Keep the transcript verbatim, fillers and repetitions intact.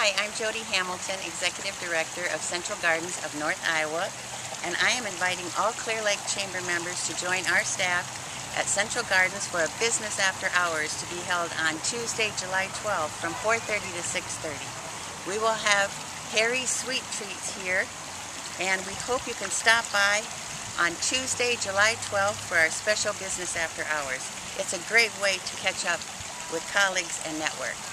Hi, I'm Jody Hamilton, Executive Director of Central Gardens of North Iowa, and I am inviting all Clear Lake Chamber members to join our staff at Central Gardens for a business after hours to be held on Tuesday, July twelfth from four thirty to six thirty. We will have Harry's Sweet Treats here, and we hope you can stop by on Tuesday, July twelfth for our special business after hours. It's a great way to catch up with colleagues and network.